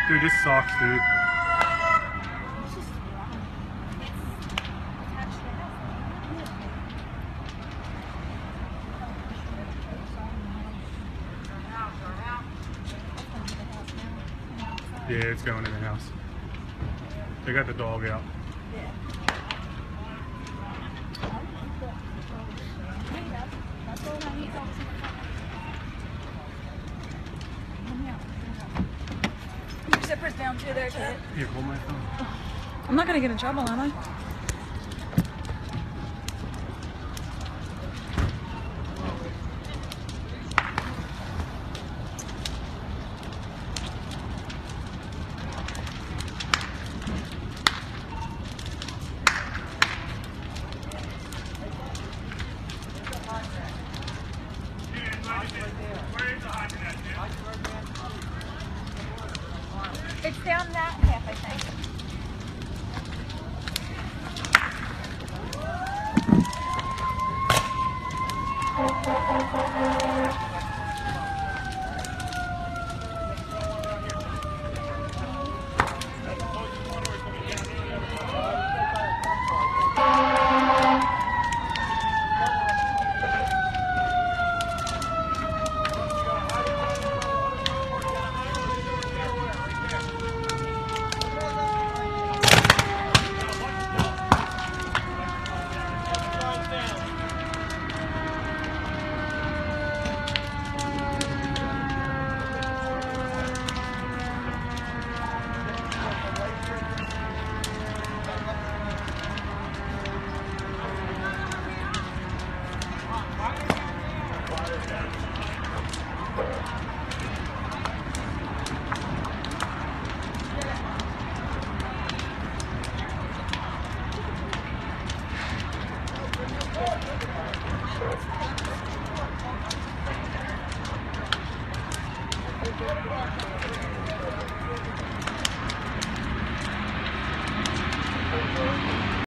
Dude, this sucks, dude. Yeah, it's going in the house. They got the dog out. Your zipper's down too there, Ted. Here, hold my phone. I'm not gonna get in trouble, am I? It's down that half, I think.